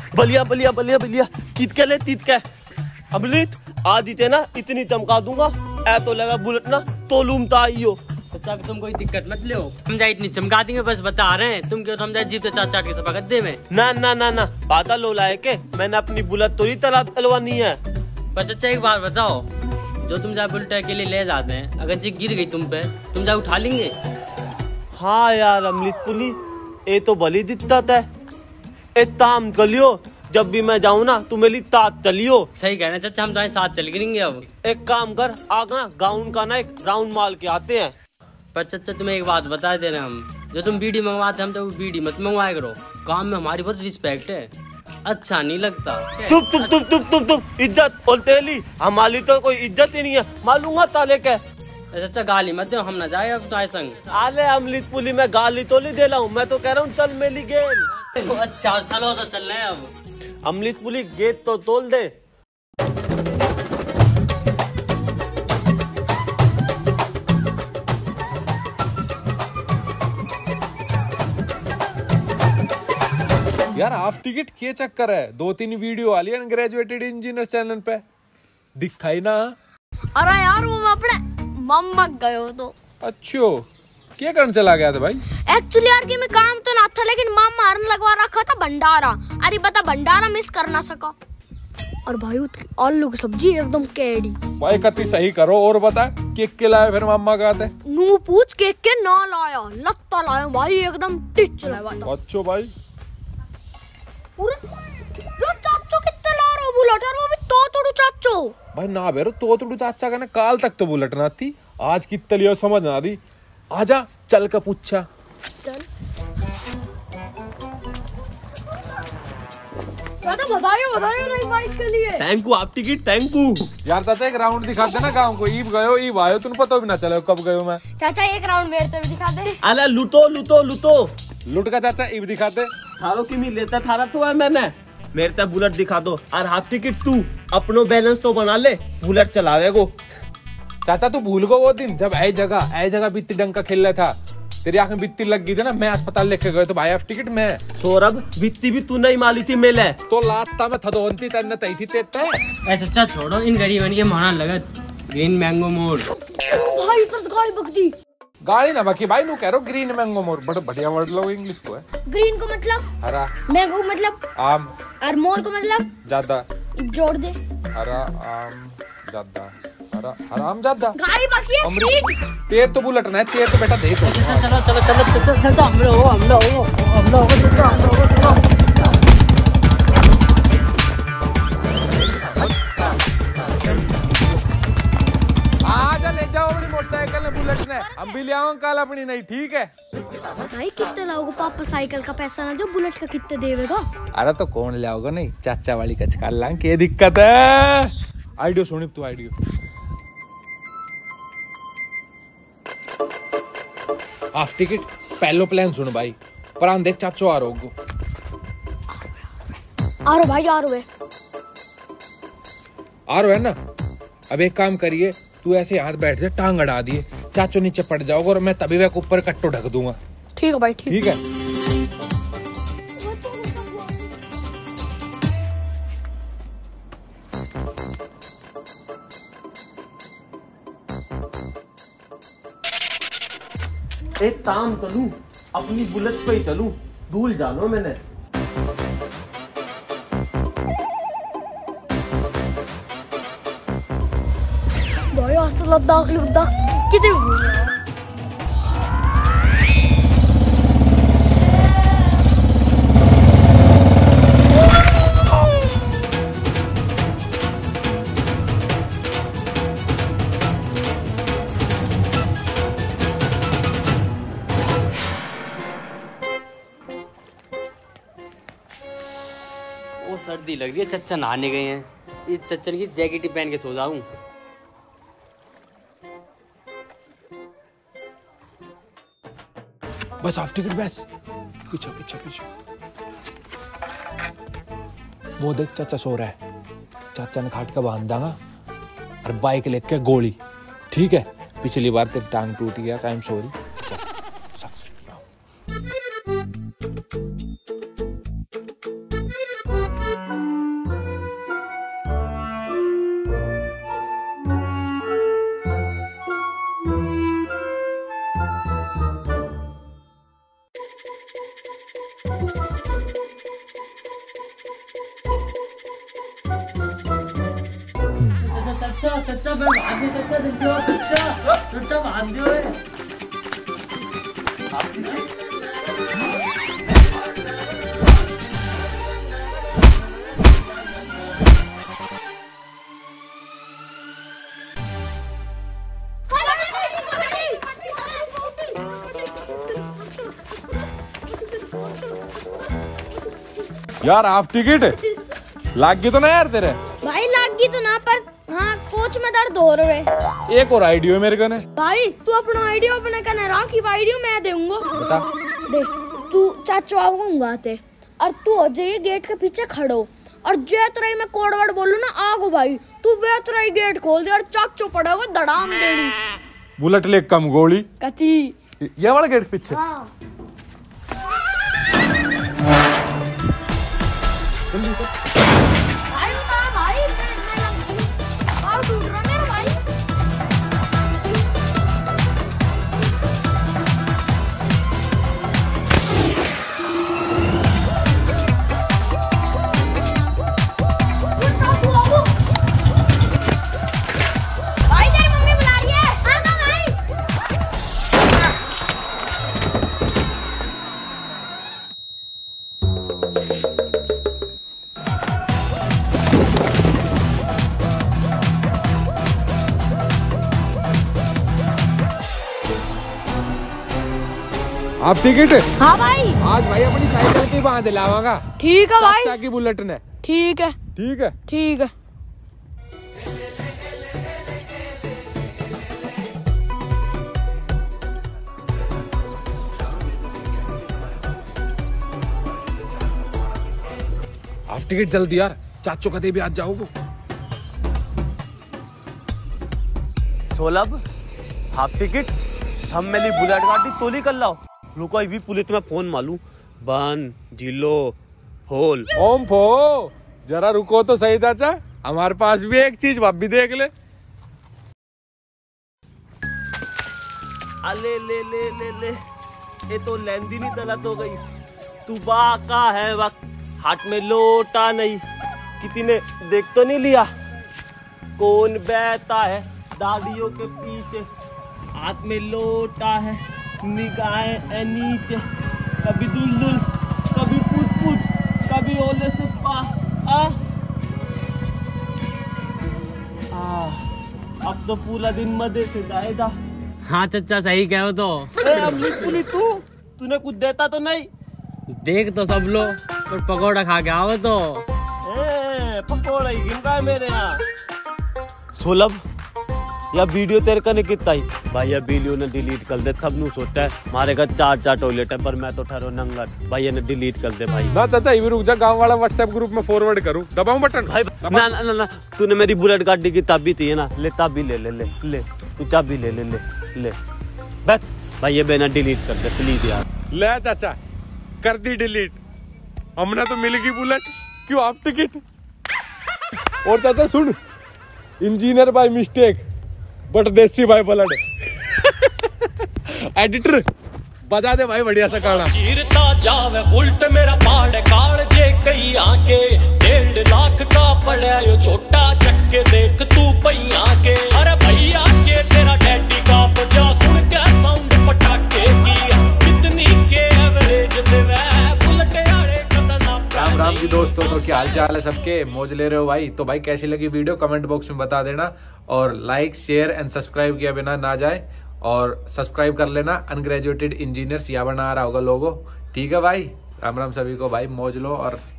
बलिया बलिया बलिया बलिया कित के ले तीत के अमृत आदि ते ना इतनी चमका दूंगा ऐ तो लगा बुलेट ना तो लूमता आई हो। चाचा तुम कोई दिक्कत मत लो, समझा इतनी चमका देंगे बस बता रहे हैं। तुम क्यों समझा जीप तो चाट चाट के सब गद्दे में। ना ना ना ना बाता लो लाए के मैंने अपनी बुलेट तो ही तलवानी है। पर चाचा एक बात बताओ, जो तुम जा बुलेट के लिए ले जाते हैं अगर जी गिर गई तुम पे तुम जा उठा लेंगे? हाँ यार अमृत पुली ये तो भली दिक्कत है। ए ताम कलियो जब भी मैं जाऊँ ना तू मेरी तात चलियो। सही कहना चाचा, हम तुम्हारे साथ चल गिरेंगे। अब एक काम कर आगा गाउन का ना एक राउंड माल के आते हैं। पर चाचा तुम्हें एक बात बता दे रहे हम, जो तुम बीड़ी मंगवाते हम तो बीड़ी मत मंगवाया करो। काम में हमारी बहुत रिस्पेक्ट है, अच्छा नहीं लगता। तुप तुप तुप तुप तुप तुप इज्जत बोलते ली हमारी तो कोई इज्जत ही नहीं है मालूंगा ताले के। चाचा गाली मत दो, हम ना जाए अब तुम्हारे संग। आले अमृत पुली में गाली तो नहीं दे रहा हूँ, मैं तो कह रहा हूँ चल मेरी गेम। अच्छा चलो तो चल रहे हैं अब। अमृत पुली गेट तो तोल दे। यार हाफ टिकट के चक्कर है, 2-3 वीडियो वाली है ग्रेजुएटेड इंजीनियर चैनल पे दिखाई ना। अरे यार वो अपने मम्मा गए हो तो। अच्छो क्या करने चला गया था भाई? एक्चुअली यार कि मैं काम तो ना था लेकिन मामा हरन लगवा रखा था भंडारा। अरे बता भंडारा मिस कर ना सका। और भाई आलू की सब्जी एकदम कैडी। भाई कति सही करो और बता केक के लाए फिर मामा कहते नू पूछ केक के ना लाया लत्ता लाया भाई एकदम टिच लाया। अच्छो भाई जो चाचो कितने ला रहे हो बुलेट और वो भी तो तोड़ू चाचो। भाई ना बेरो तो तोड़ू चाचा कहने काल तक तो बुलेट ना थी, आज कितने लियो समझ ना रही। आजा चल का पूछा चल बताइए नहीं बाइक के लिए। थैंक यू आप टिकट थैंक यू। यार चाचा एक राउंड दिखा दे ना गाँव को। ईब गयो ईब आयो तुम पता भी ना चले कब गयो मैं। चाचा एक राउंड मेरे तो भी दिखा दे। अरे लुटो लुटो लुटो लुट का चाचा ईब दिखाते थारो की मी लेता थारा तो है मैंने मेरे तक बुलेट दिखा दो और हाफ टिकट तू अपनो बैलेंस तो बना ले बुलेट चलावे को। चाचा तू भूल गो वो दिन जब ऐ जगह बित्ती डंग का खेल रहा था, तेरी आंख में बित्ती लग गई थी ना, मैं अस्पताल लेके गए तो भाई हाफ टिकट में। सौरभ बित्ती भी तू नहीं माली थी मेले तो लाता में थदोंती तन्ने तई थी तेते। ऐसा चाचा छोड़ो इन गरीबन के माना लगत ग्रीन मैंगो मोड़। भाई तो गाड़ी बकती गाड़ी ना बाकी भाई नु कह रहा ग्रीन मैंगो मोर बड़ा बढ़िया वर्ड लो इंग्लिश को है। ग्रीन को मतलब हरा, मैंगो मतलब आम, और मोर को मतलब ज्यादा। जोड़ दे हरा आम ज्यादा, हरा हराम ज्यादा। गाड़ी बाकी है अमृत तेर तो बुलेट ना है, तेर तो बेटा देखो। चलो चलो चलो चलो हम लोग आजा ले जाओ अपनी मोटरसाइकिल ने बुलेट ने, हम भी ले आओ कल अपनी नहीं ठीक है। भाई कितने लाओगे पापा साइकिल का पैसा ना जो बुलेट का कितने देवेगा? अरे तो कौन ले आओगे नहीं चाचा वाली कचकाल लांग के दिक्कत है। आइडियो सुनी तू आइडियो हाफ टिकट पहलो प्लान सुन भाई पर देख चाचो आ रहो भाई आ रहे है ना। अब एक काम करिए तू ऐसे हाथ बैठ जा टांग अड़ा दिए चाचो नीचे पड़ जाओगे और मैं तभी वह ऊपर कट्टो ढक दूंगा। ठीक है भाई ठीक है। एक काम करूं अपनी बुलेट पे ही चलूं धूल जानो मैंने। भाई आज तो लद्दाख कितने सर्दी लग रही है, चच्चा नहाने गए हैं। इस चच्चन की जैकेट ही पहन के सो जाऊं। बस हाफ टिकट बस पीछे पीछे पीछे। वो देख चाचा सो रहा है, चाचा ने खाट का बांध दांगा और बाइक लेके गोली। ठीक है पिछली बार तेरी टांग टूट गया, आई एम सॉरी। चच्चा मैं भाग गया, चच्चा जल्दी आओ, चच्चा भाग गयो है। यार हाफ टिकट लाग गई तो ना यार तेरे? भाई लाग गई तो ना, पर हाँ कोच में दर्द हो रहे। एक और आईडियो है मेरे कने। भाई तू अपना आइडियो अपने कने राखी आइडियो मैं दूंगा। बता। देख तू चाचू आऊंगा ते और तू हो जाइए गेट के पीछे खड़ो और जेतराई मैं कोड वर्ड बोलू ना आगो भाई, तू वेतराई गेट खोल दे और चाचू पड़ेगा धड़ाम देनी। बुलेट ले कम गोली कची ये वाला गेट पीछे। हाँ। भाई उतार भाई, और टूट रहा मेरा भाई। भाई तेरी मम्मी बुला रही है, हाँ ना भाई। आप टिकट? हाँ भाई। आज भाई अपनी साइकिल की बांध लावांगा। ठीक है भाई। चाचा की बुलेट ने। ठीक है ठीक है। ठीक है। हाफ टिकट जल्दी यार, चाचू कदे भी आज जाओगे। सोलब हाफ टिकट हम मेरी बुलेट गाड़ी तोली कर लाओ। रुको अभी पुलिस में फोन मालूम बन ढीलो होल। ओम फो जरा रुको तो सही चाचा, हमारे पास भी एक चीज भाभी देख ले। अले ले ले ले ले ये तो लेंदी नहीं तलत हो गई। तू बाका है वक्त हाथ में लोटा नहीं, किसी ने देख तो नहीं लिया कौन बैठा है दादियों के पीछे। हाथ में लोटा है निगाहें नीचे, कभी दुलदुल कभी पूछ पूछ कभी ओले से पा। अब तो पूरा दिन मजे से जाएगा। हाँ चच्चा सही कहो तो। अमृत पुली तूने कुछ देता तो नहीं? देख तो सब लो और पकौड़ा खा के आओ तो। पकौड़ा ही गिनता है मेरे यहाँ। सोलभ या वीडियो तेरे का कितना ही भाई, या वीडियो ने डिलीट कर दे। तब नू सोचता है हमारे घर 4 टॉयलेट है पर मैं तो ठहरो नंगर। भाई ने डिलीट कर दे भाई। ना चाचा ये रुक जा, गांव वाला व्हाट्सएप ग्रुप में फॉरवर्ड करूं, दबाऊं बटन भाई ना ना ना, ना। तूने मेरी बुलेट गाड़ी की चाबी थी ना, ले चाबी ले ले ले ले तू चाबी ले ले ले ले बस भाई ये बेना डिलीट कर दे प्लीज यार। ले चाचा कर दी डिलीट, हमने तो मिल गई बुलेट, क्यों आप टिकट। और चाचा सुन, इंजीनियर बाय मिस्टेक बट देसी बाय ब्लड। एडिटर बजा दे भाई बढ़िया सा गाना। चीरता जावे बुलट मेरा पाड़ काल जे कई आके 1.5 लाख का पड़ा यो छोटा चक्के देख तू पैया के। अरे भैया के तेरा डैडी का बजा सुन के साउंड पटाखे की, कितनी के एवरेज देवे बुलट यारे कतना। राम राम जी दोस्तों, तो क्या हाल चाल है सबके, मौज ले रहे हो भाई। तो भाई कैसी लगी वीडियो कमेंट बॉक्स में बता देना, और लाइक शेयर एंड सब्सक्राइब किया बिना ना जाए, और सब्सक्राइब कर लेना। अनग्रेजुएटेड इंजीनियर्स यहाँ बना रहा होगा लोगो। ठीक है भाई, राम राम सभी को भाई, मौज लो और